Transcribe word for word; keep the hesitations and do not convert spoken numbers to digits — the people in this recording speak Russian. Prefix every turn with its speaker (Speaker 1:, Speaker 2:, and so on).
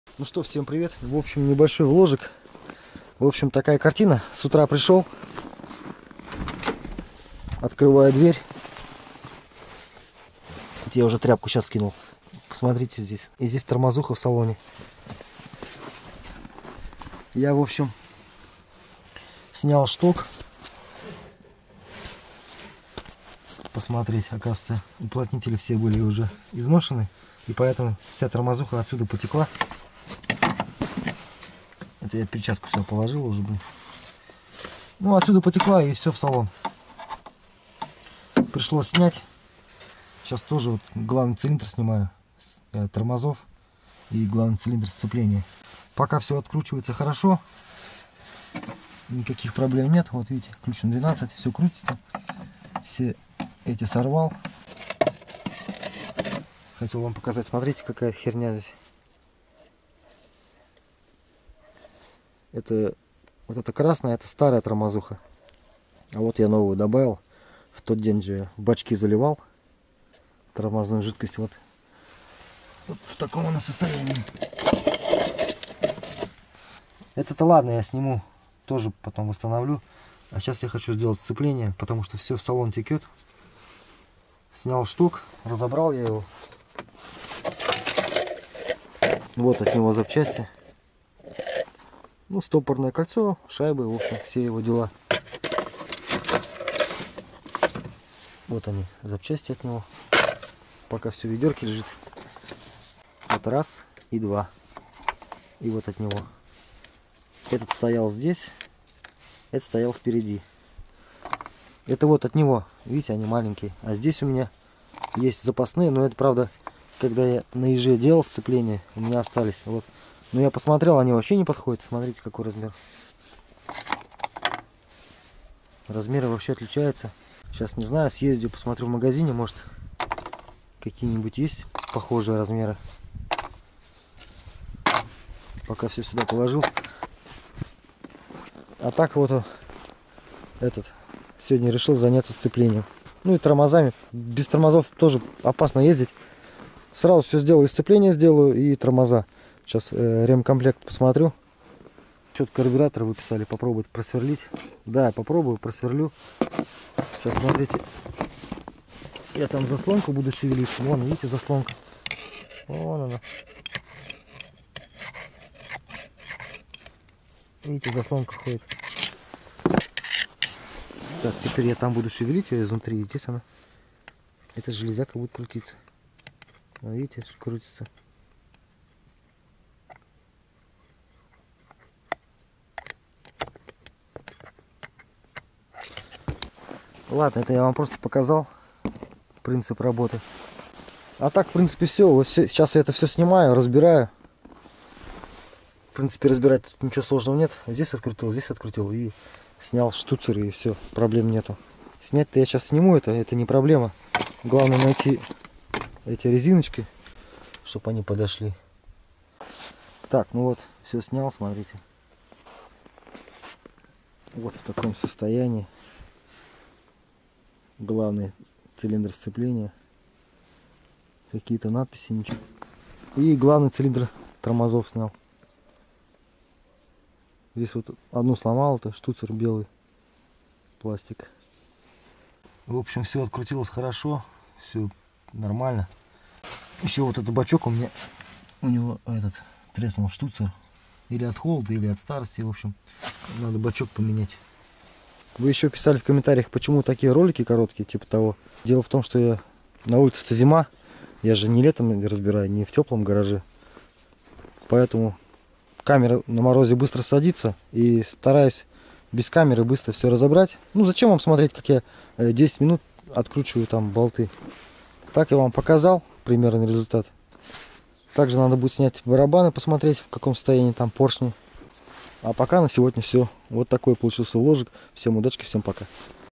Speaker 1: Ну что, всем привет. В общем, небольшой вложик. В общем, такая картина. С утра пришел, открываю дверь. Это я уже тряпку сейчас скинул. Посмотрите здесь. И здесь тормозуха в салоне. Я, в общем, снял шток. Посмотреть, оказывается, уплотнители все были уже изношены. И поэтому вся тормозуха отсюда потекла. Это я перчатку все положил уже бы. Ну, отсюда потекла и все в салон. Пришлось снять. Сейчас тоже вот главный цилиндр снимаю с э, тормозов и главный цилиндр сцепления. Пока все откручивается хорошо. Никаких проблем нет. Вот видите, ключ на двенадцать, все крутится. Все эти сорвал. Хотел вам показать. Смотрите, какая херня здесь. Это вот это красная, это старая тормозуха. А вот я новую добавил. В тот день же в бачки заливал тормозную жидкость. Вот, вот в таком она состоянии. Это-то ладно, я сниму, тоже потом восстановлю. А сейчас я хочу сделать сцепление, потому что все в салон текет. Снял штук, разобрал я его. Вот от него запчасти. Ну, стопорное кольцо, шайбы, в общем, все его дела. Вот они, запчасти от него. Пока все в ведерке лежит. Вот раз и два. И вот от него. Этот стоял здесь, этот стоял впереди. Это вот от него, видите, они маленькие. А здесь у меня есть запасные, но это, правда, когда я на еже делал сцепление, у меня остались. Вот. Но я посмотрел, они вообще не подходят. Смотрите, какой размер. Размеры вообще отличаются. Сейчас не знаю, съездю, посмотрю в магазине, может какие-нибудь есть похожие размеры. Пока все сюда положил. А так вот этот сегодня решил заняться сцеплением. Ну и тормозами. Без тормозов тоже опасно ездить. Сразу все сделаю, и сцепление сделаю, и тормоза. Сейчас э, ремкомплект посмотрю. Что-то карбюратор выписали, попробовать просверлить. Да, я попробую, просверлю. Сейчас смотрите. Я там заслонку буду шевелить. Вон, видите, заслонка. Вон она. Видите, заслонка ходит. Так, теперь я там буду шевелить ее изнутри. И здесь она. Эта железяка будет крутиться. Видите, крутится. Ладно, это я вам просто показал принцип работы. А так, в принципе, все. Вот сейчас я это все снимаю, разбираю. В принципе, разбирать тут ничего сложного нет. Здесь открутил, здесь открутил и снял штуцер, и все, проблем нету. Снять-то я сейчас сниму, это, это не проблема. Главное найти эти резиночки, чтобы они подошли. Так, ну вот, все снял, смотрите. Вот в таком состоянии. Главный цилиндр сцепления. Какие-то надписи, ничего. И главный цилиндр тормозов снял. Здесь вот одну сломал, это штуцер белый. Пластик. В общем, все открутилось хорошо. Все нормально. Еще вот этот бачок у меня, у него этот треснул штуцер. Или от холода, или от старости. В общем, надо бачок поменять. Вы еще писали в комментариях, почему такие ролики короткие, типа того. Дело в том, что я на улице-то зима. Я же не летом разбираю, не в теплом гараже. Поэтому камера на морозе быстро садится. И стараюсь без камеры быстро все разобрать. Ну зачем вам смотреть, как я десять минут откручиваю там болты. Так я вам показал примерный результат. Также надо будет снять барабаны, посмотреть, в каком состоянии там поршни. А пока на сегодня все. Вот такой получился вложик. Всем удачи, всем пока.